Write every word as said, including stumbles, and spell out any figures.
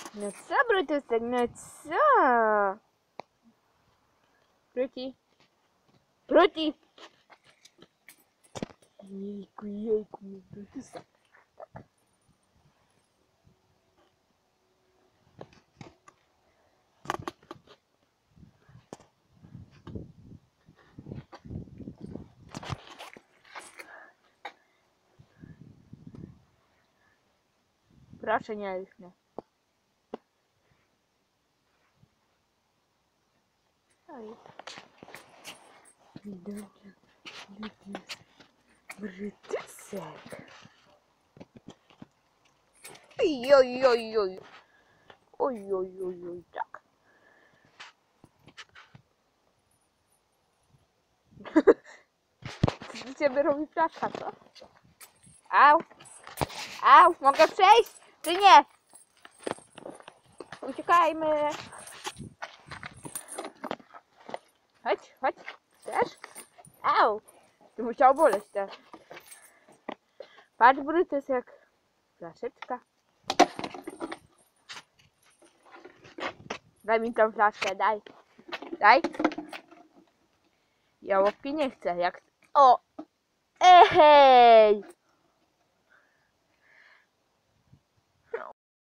No co, Brutusek, no co? Bruci? Bruci! Jejku, jejku, Brutusek. Proszę, nie już mnie. Oj. Dobrze. Brutusek. Oj, oj, oj, oj. Oj, oj, oj, oj, tak. Z ciebie robi flaszka, co? Au. Au, mogę przejść? Czy nie? Uciekajmy. Chodź, chodź. Chcesz? Au. Ty musiał boleć też. Patrz, Brutus, jak flaszeczka. Daj mi tą flaszkę, daj. Daj. Jałówki nie chcę, jak... O! Ehej!